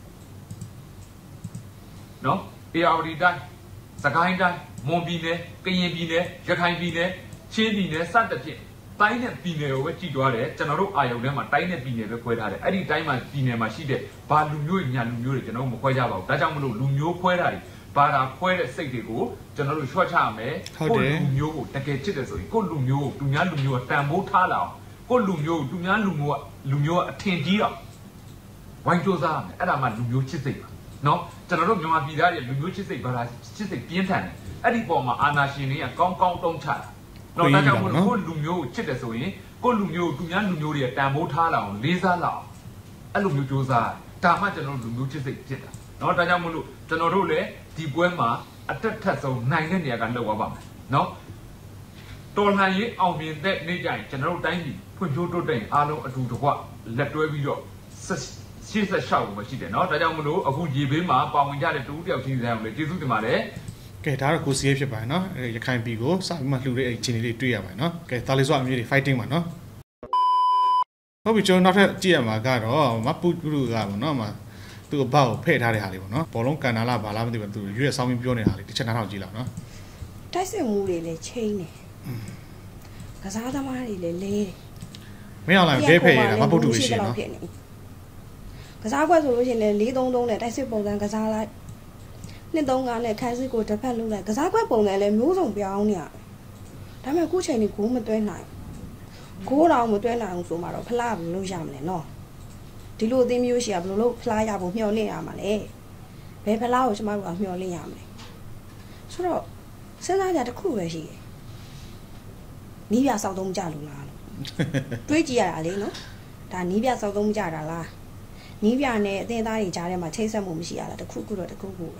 နော် ARD တိုင်းစကိုင်းတိုင်းမွန်ပြည်နယ်ကရင်ပြည်နယ်ရခိုင်ပြည်နယ်ချင်းပြည်နယ်စသဖြင့်တိုင်းနဲ့ပြည်နယ်ကိုပဲကြည့်သွားတယ်ကျွန်တော်တို့အာရုံထဲမှာတိုင်းနဲ့ပြည်နယ်ပဲခွဲထားတယ်အဲ့ဒီတိုင်းမှာပြည်နယ်မှာရှိတဲ့ဘာလူမျိုးညာလူမျိုးတွေကျွန်တော်တို့မခွဲကြပါဘူးဒါကြောင့်မလို့လူမျိုးခွဲတာတွေဘာသာခွဲတဲ့စိတ်တွေကိုကျွန်တော်တို့ရွှတ်ချရမယ်ကိုလူမျိုးကိုတကယ်ချစ်တယ်ဆိုရင်ကိုလူမျိုးကိုသူများလူမျိုးကတန်ဖိုးထားလာအောင်ကိုလူမျိုးကိုသူများလူမျိုးကအထင်ကြီးအောင်ဝိုင်းကြိုးစားရမယ်အဲ့ဒါမှလူမျိုးချစ်စိတ်ပါနော်ကျွန်တော်တို့မြန်မာပြည်သားတွေလူမျိုးချစ်စိတ်ဘာသာချစ်စိတ်ပြင်းထန်တယ်အဲ့ဒီပုံမှာအာနာရှင်တွေကကောင်းကောင်းတုံးချတာတော့ဒါကြောင့်မို့လို့ကိုလူမျိုးကိုချစ်တယ်ဆိုရင်ကိုလူမျိုးကိုသူများလူမျိုးတွေကတန်ဖိုးထားလာအောင်လေးစားလာအောင်အဲ့လိုမျိုးကြိုးစားဒါမှကျွန်တော်တို့လူမျိုးချစ်စိတ်ဖြစ်တာနော်ဒါကြောင့်မို့လို့ကျွန်တော်တို့လည်းဒီပွဲမှာအတက်ထက်ဆုံးနိုင်တဲ့နေရာကလှုပ်သွားပါမယ်နော်တော်လှန်ရေးအောင်မြင်တဲ့နေ့ကျရင်ကျွန်တော်တို့တိုင်းပြည်ဖွံ့ဖြိုးတိုးတက်အားလုံးအတူတကွလက်တွဲပြီးတော့ရှေ့ဆက်ရှောက်လို့ရှိတယ်နော်ဒါကြောင့်မလို့အခုရေဘေးမှာပါဝင်ကြတဲ့တူတယောက်ချင်းဆိုင်အောင်လေကျေးဇူးတင်ပါတယ်ကဲဒါတော့ကိုစီးဖြစ်ပါတယ်နော်ရခိုင်ပြည်ကိုစပြီးမှလှူတဲ့အခြေအနေလေးတွေ့ရပါတယ်နော်ကဲဒါလေးဆိုအမျိုးတွေ fighting ပါနော်ဟုတ်ပြီကျွန်တော်နောက်ထပ်ကြည့်ရမှာကတော့မပူပူကပေါ့နော်မှာသူ့အဘောက်ဖဲ့ထားတဲ့ဟာလေးပေါ့နော်ဘောလုံးကန်နာလာဘာလားမသိဘူးသူရွေ့ဆောင်းပြီးပြောနေတာလေးတစ်ချက်နားထောင်ကြည့်လောက်နော်တိုက်စစ်မှုတွေလည်းချိန်နေကစားသမားတွေလည်းလဲတယ်မင်းအောင်လိုက်ဘေးဖယ်ရတာမပုတ်တူပဲရှိနော်ကစားကွက်ဆိုလို့ရှိရင်လည်း4-3-3နဲ့တိုက်စစ်ပုံစံကစားလိုက်2-3-5နဲ့ခန်းစစ်ကိုတစ်ဖက်လုံးလိုက်ကစားကွက်ပုံစံလည်းမျိုးစုံပြောင်းနေရတယ်ဒါပေမဲ့အခုချိန်นี้ဂိုးမသွဲနိုင်ဂိုးတော့မသွဲနိုင်အောင်ဆိုမှတော့ဖလားဘယ်လိုရမလဲနော်ဒီလိုအသင်းမျိုးရှိရဘယ်လိုလုပ်ဖလားရဖို့မျှော်လင့်ရမှာလဲဘယ်ဖလားကိုကျမတို့ကမျှော်လင့်ရမလဲဆိုတော့စဉ်းစားကြတစ်ခုပဲရှိတယ်နီးပြစောက်သုံးကြလို့လားလို့တွေးကြည့်ရတာလေနော်ဒါနီးပြစောက်သုံးကြတာလားနီးပြနဲ့အသင်းသားတွေကြားထဲမှာချိတ်ဆက်မှုမရှိရလားတစ်ခုခုတော့တစ်ခုခုပဲ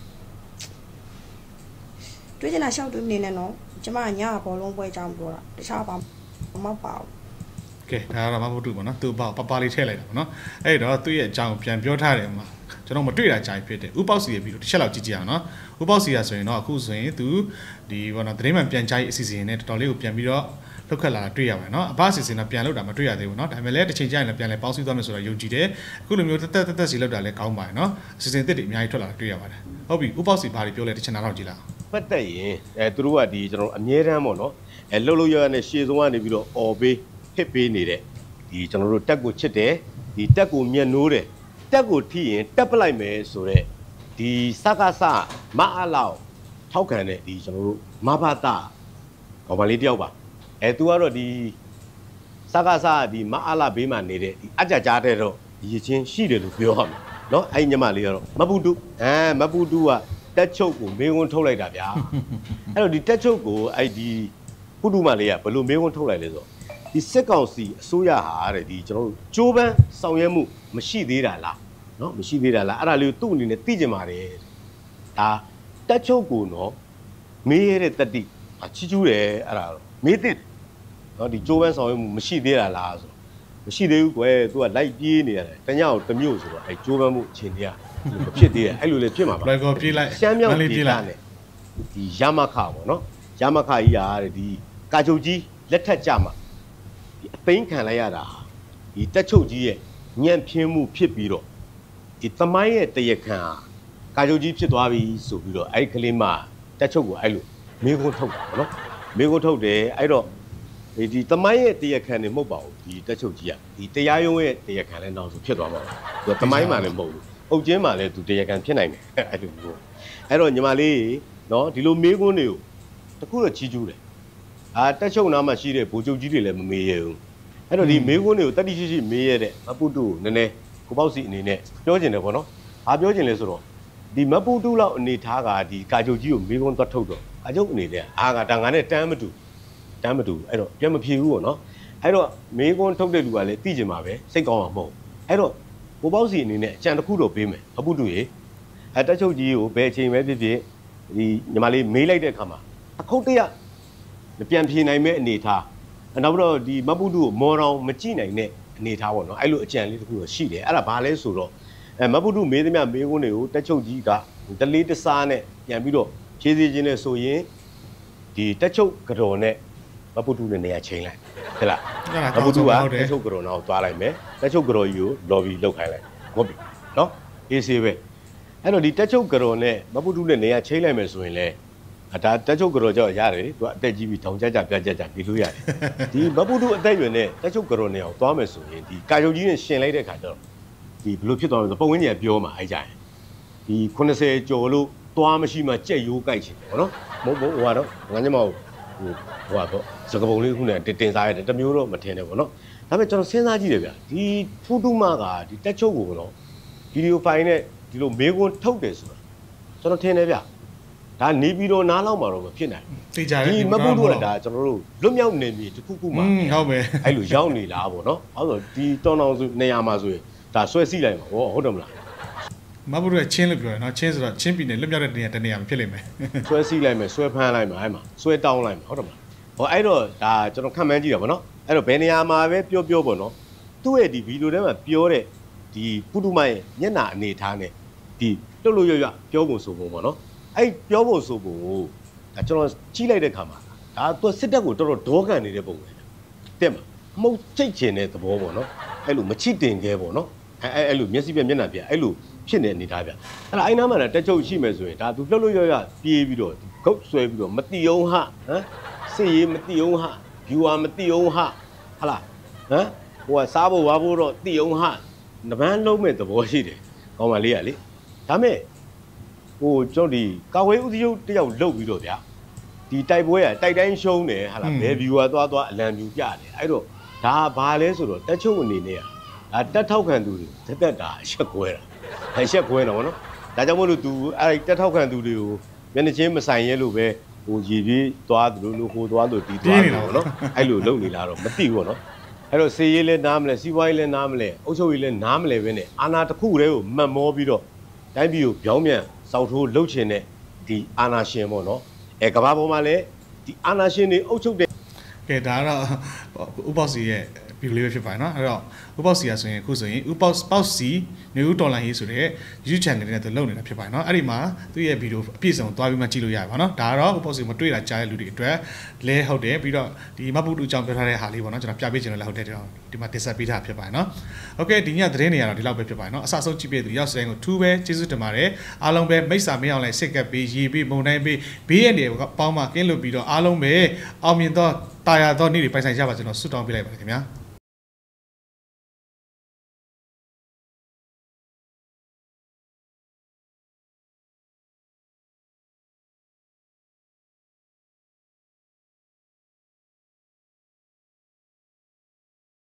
တွေးချင်တာရှောက်တွေးနေနဲ့နော်ကျမညဘောလုံးပွဲကြောင်းပြောတာတခြားဘာမပါဘူးကဲဒါကတော့မဟုတ်ဘူးပေါ့နော်သူ့ပပလေးထည့်လိုက်တာပေါ့နော်အဲ့တော့သူ့ရဲ့အကြောင်းပြန်ပြောထားတယ်မှာကျွန်တော်မတွေ့တာကြာဖြစ်တယ်ဥပေါက်စီရဲ့ပြီးတော့တစ်ချက်လောက်ကြည့်ကြအောင်နော်ဥပေါက်စီရဆိုရင်တော့အခုဆိုရင်သူဒီဘောနော်သတင်းမှန်ပြန်ကြားရေးအစီအစဉ်နဲ့တော်တော်လေးကိုပြန်ပြီးတော့လောက်ခက်လာတာတွေ့ရပါတယ်နော်အဘအစီအစဉ်တော့ပြန်လောက်တာမတွေ့ရသေးဘူးနော်ဒါပေမဲ့လည်းတစ်ချိန်ကြာရင်လည်းပြန်လဲပေါင်းစည်းသွားမယ်ဆိုတော့ယုံကြည်တယ်အခုလိုမျိုးတက်စီလောက်တာလည်းကောင်းပါတယ်နော်အစီအစဉ်တစ်တွေအများကြီးထွက်လာတာတွေ့ရပါတယ်ဟုတ်ပြီဥပေါက်စီဘာတွေပြောလဲတစ်ချက်နားထောင်ကြည့်လားပတ်သက်ရင်သူတို့ကဒီကျွန်တော်အမြဲတမ်းပေါ့နော်လှုပ်ရရနဲ့ရှေ့ဆုံးကနေပြီးတော့အော်ပေးဟစ်ပေးနေတဲ့ဒီကျွန်တော်တို့တက်ကိုချစ်တယ်ဒီတက်ကိုမျက်နှိုးတယ်တက်ကိုထိရင်တက်ပလိုက်မယ်ဆိုတော့ဒီစကားစမအားလောက်ထောက်ခံတဲ့ဒီကျွန်တော်တို့မဘာတာကောင်မလေးတယောက်ပါသူကတော့ဒီစကားစဒီမအားလာဘေးမှာနေတဲ့ဒီအကြကြားတဲ့တော့ရည်ချင်းရှိတယ်လို့ပြောရမယ်နော်အဲ့ညမလေးကတော့မပူတူမပူတူကတက်ချုပ်ကိုမေးခွန်းထုတ်လိုက်တာဗျာအဲ့တော့ဒီတက်ချုပ်ကိုအဲ့ဒီပုတူမလေးကဘယ်လိုမေးခွန်းထုတ်လိုက်လဲဆိုတော့ဒီစစ်ကောင်စီအစိုးရဟာတဲ့ဒီကျွန်တော်တို့ကြိုးပမ်းဆောင်ရွက်မှုမရှိသေးတာလားနော်မရှိသေးတာလားအဲ့ဒါလေးကိုသူ့အနေနဲ့သိကြပါတယ်ဒါတက်ချုပ်ကိုနော်မေးရတဲ့တတိချီးကျူးတယ်အဲ့ဒါမေးတဲ့နော်ဒီကြိုးပမ်းဆောင်ရွက်မှုမရှိသေးတာလားဆိုမရှိသေးဘူးကွယ်သူကလိုက်ပြေးနေရတယ်တညောင်တစ်မျိုးဆိုတော့အဲ့ကြိုးပမ်းမှုအခြေအနေကမဖြစ်သေးတယ်အဲ့လိုလည်းဖြစ်မှာပါလိုက်ကောပြေးလိုက်ရှမ်းမြောက်ပြေးလိုက်ဒီရမခပေါ့နော်ရမခကြီးရာတဲ့ဒီကာချုပ်ကြီးလက်ထက်ကြမှာဒီအသိမ်းခံလိုက်ရတာဒီတက်ချုပ်ကြီးရဲ့ညံ့ဖျင်းမှုဖြစ်ပြီးတော့ဒီသမိုင်းရဲ့တရခံကာချုပ်ကြီးဖြစ်သွားပြီဆိုပြီးတော့အဲ့ကလေးမတက်ချုပ်ကိုအဲ့လိုမေးခွန်းထုတ်တာပေါ့နော်မေးခွန်းထုတ်တယ်အဲ့တော့ဒီသမိုင်းရဲ့တရခံနေမဟုတ်ပါဘူးဒီတက်ချုပ်ကြီးကဒီတရားရုံးရဲ့တရခံလည်းနောက်ဆိုဖြစ်သွားမှာပါသူသမိုင်းမှလည်းမဟုတ်ဘူးအုတ်ကျင်းမှလည်းသူတရခံဖြစ်နိုင်တယ်အဲ့လိုမျိုးအဲ့တော့ညီမလေးနော်ဒီလိုမေးခွန်းတွေကိုတခုတော့ချီးကျူးတယ်တက်ချုပ်နားမှာရှိတဲ့ဗိုလ်ချုပ်ကြီးတွေလည်းမမေးရဘူးအဲ့တော့ဒီမေးခွန်းတွေကိုတတိရှိရှိမေးရတဲ့မပုတုကိုနည်းနည်းကိုပေါ့စီအနေနဲ့ပြောကျင်တယ်ပေါ့နော်ဘာပြောကျင်လဲဆိုတော့ဒီမပုတုလောက်အနေထားကဒီကာချုပ်ကြီးကိုမေးခွန်းသွားထုတ်တော့ကာချုပ်အနေနဲ့ကဒါငါနဲ့တန်းမတူအဲ့တော့ပြန်မဖြေဘူးပေါ့နော်အဲ့တော့မေးခွန်းထုတ်တဲ့လူကလည်းသိကျင်ပါပဲစိတ်ကောင်းမှာမဟုတ်အဲ့တော့ကိုပေါ့စီအနေနဲ့အကြံတစ်ခုတော့ပေးမယ်မပုတုရေတက်ချုပ်ကြီးကိုဘယ်အချိန်ပဲဖြစ်ဖြစ်ဒီညီမလေးမေးလိုက်တဲ့အခါမှာအခုတ်တရပြန်ဖြေနိုင်မဲ့အနေထားနောက်ပြီးတော့ဒီမပုတုကိုမော်တော်မကြည့်နိုင်တဲ့အနေထားပေါ့နော်အဲ့လိုအကြံလေးတစ်ခုတော့ရှိတယ်အဲ့ဒါဘာလဲဆိုတော့မပုတုမေးသမျှမေးခွန်းတွေကိုတက်ချုပ်ကြီးကတလေးတစားနဲ့ပြန်ပြီးတော့ဖြေစီခြင်းနဲ့ဆိုရင်ဒီတက်ချုပ်ကြော်နဲ့မပုတုနဲ့နေရာချိန်လိုက်ဟုတ်လားမပုတုကတက်ချုပ်ကြော်နောက်သွားလိုက်မယ်တက်ချုပ်ကြော်ကြီးကို lobby လောက်ခိုင်းလိုက်ဟုတ်ပြီနော်အေးဆေးပဲအဲ့တော့ဒီတက်ချုပ်ကြော်နဲ့မပုတုနဲ့နေရာချိန်လိုက်မယ်ဆိုရင်လည်းဒါတက်ချုပ်ကြော်ကြောက်ရတယ်သူကအသက်ကြီးပြီးထောင်ကြကြပြကြကြပြီးလို့ရတယ်ဒီမပုတုအသက်ရွယ်နဲ့တက်ချုပ်ကြော်နဲ့အောင်သွားမယ်ဆိုရင်ဒီကာယုံကြီးနဲ့ရှင်လိုက်တဲ့ခါကျတော့ဒီဘယ်လိုဖြစ်သွားလဲဆိုပတ်ဝန်းကျင်ပြောမှာအဲ့ကြရင်ဒီ80ကျော်လို့သွားမရှိမှကြက်ရိုးကြိုက်ချင်တယ်ဗောနော်မဟုတ်ဟိုကတော့ငါညမဟိုပေါ့စကပုံလေးခုနဲ့တင်စားရတယ်တမျိုးတော့မထင်နဲ့ဗောနော်ဒါပေမဲ့ကျွန်တော်စဉ်းစားကြည့်တယ်ဗျာဒီဖူတုမကဒီတက်ချုပ်ကိုဗောနော်ဗီဒီယိုဖိုင်နဲ့ဒီလိုမေးခွန်းထုတ်တယ်ဆိုတာကျွန်တော်ထင်တယ်ဗျာဒါနေပြီးတော့နားလောက်မှာတော့မဖြစ်နိုင်ဘူးသိကြတယ်ဒီမပုတုကဒါကျွန်တော်တို့လွတ်မြောက်နေပြီတစ်ခုခုမှာဟုတ်ပဲအဲ့လိုရောက်နေလားဗောနော်အဲ့ဆိုဒီတောင်းတောင်းဆိုနေရာမှာဆိုရင်ဒါဆွဲစီးလိုက်မှာဟောဟုတ်တယ်မလားမပုတုကချင်းလို့ပြောရနော်ချင်းဆိုတော့ချင်းပြည်နယ်လွတ်မြောက်တဲ့နေရာတနေရာမှာဖြစ်လိမ့်မယ်ဆွဲစီးလိုက်မယ်ဆွဲဖမ်းလိုက်မှာအဲ့မှာဆွဲတောင်းလိုက်မှာဟုတ်တယ်မလားဟောအဲ့တော့ဒါကျွန်တော်ခံမှန်းကြည့်တာဗောနော်အဲ့တော့ဘယ်နေရာမှာပဲပြောဗောနော်သူ့ရဲ့ဒီဗီဒီယိုထဲမှာပြောတဲ့ဒီပုတုမရဲ့မျက်နှာအနေထားနဲ့ဒီလှုပ်လို့ရပြောဖို့ဆိုပုံဗောနော်အဲ့ပြောဖို့ဆိုပုံကိုကျွန်တော်ကြီးလိုက်တဲ့ခါမှာဒါသူစစ်တပ်ကိုတော်တော်ဒေါကန်နေတဲ့ပုံပဲတဲ့မှာမဟုတ်ချိတ်ချင်တဲ့သဘောပေါ့နော်အဲ့လိုမချိတင်ခဲပေါ့နော်အဲ့လိုမျက်စိပြမျက်နှာပြအဲ့လိုဖြစ်နေအနေထားဗျအဲ့ဒါအိုင်းနားမှာတက်ချုပ်ရှိမယ်ဆိုရင်ဒါသူလှုပ်လို့ရပြေးပြီးတော့ဂုတ်ဆွဲပြီးတော့မတိအောင်ဟဟမ်စစ်ရေးမတိအောင်ဟ viewer မတိအောင်ဟဟလားဟမ်ဟိုကစားဖို့ဝါဖို့တော့တိအောင်ဟာနဗန်းလုံးမဲ့သဘောရှိတယ်ကောင်းပါလေးကလေဒါမဲ့ဟိုကျွန်တော်ဒီကာဝေးဦးစီးချုပ်တယောက်လုတ်ပြီးတော့ဗျာဒီတိုက်ပွဲကတိုက်တိုင်းရှုံးတယ်ဟာလားဘယ်ဗျူဟာသွားအလံပြူပြတယ်အဲ့တော့ဒါဘာလဲဆိုတော့တက်ချုပ်အနေနဲ့ကတက်ထောက်ခံသူတွေတက်တာအချက်ကွဲတာအချက်ကွဲတော့ဗောနော်ဒါကြောင့်မို့လို့ तू အဲ့တက်ထောက်ခံသူတွေကိုမျက်နှာချင်းမဆိုင်ရဲလို့ပဲဟိုရည်ပြီးသွားသူလို့ဟိုသွားလို့တီးသွားတယ်ဗောနော်အဲ့လိုလုပ်နေလားတော့မသိဘူးဗောနော်အဲ့တော့စေရေးလဲနားမလဲစီးပွားရေးလဲနားမလဲအုပ်ချုပ်ရေးလဲနားမလဲပဲနဲ့အာဏာတစ်ခုတည်းကိုမှတ်မောပြီးတော့တိုင်းပြည်ကိုပြောင်းပြန်စောက်ထိုးလှုပ်ချင်တဲ့ဒီအာဏာရှင်ဗောနော်ကဘာပေါ်မှာလဲဒီအာဏာရှင်တွေအုပ်ချုပ်တဲ့ကဲဒါကတော့ဥပောက်စီရဲ့ဗီဒီယိုလေးဖြစ်ပါတယ်နော်အဲ့တော့ဥပောက်စီရဆိုရင်အခုဆိုရင်ဥပောက်စီနေဦးတော်လိုင်းရေးဆိုတဲ့ YouTube channel နဲ့သူလုပ်နေတာဖြစ်ပါတယ်နော်အဲ့ဒီမှာသူ့ရဲ့ဗီဒီယိုအပြည့်စုံသွားပြီးမှကြည့်လို့ရပါနော်ဒါကတော့ဥပောက်စီမတွေ့တာကြားတဲ့လူတွေအတွက်လဲဟုတ်တယ်ပြီးတော့ဒီမပုတူအကြောင်းပြောထားတဲ့ဟာလေးပေါ့နော်ကျွန်တော်ပြပေးချင်တယ်လည်းဟုတ်တယ်ဒီမှာတင်ဆက်ပေးထားဖြစ်ပါတယ်နော်โอเคဒီညသတင်းတွေကတော့ဒီလောက်ပဲဖြစ်ပါတယ်နော်အစဆုံးကြည့်ပြတဲ့သူရောက်စတဲ့ကိုထူးပဲကျေးဇူးတင်ပါတယ်အားလုံးပဲမိတ်ဆာမင်းအောင်လည်းစိတ်ကပ်ပြီးရေပြီးမုန်တိုင်းပြီးဘေးရနေပေါင်းမှကင်းလွတ်ပြီးတော့အားလုံးပဲအောင်မြင်သောတာယာသောနေ့တွေပိုင်ဆိုင်ကြပါကျွန်တော်ဆုတောင်းပေးလိုက်ပါတယ်ခင်ဗျာ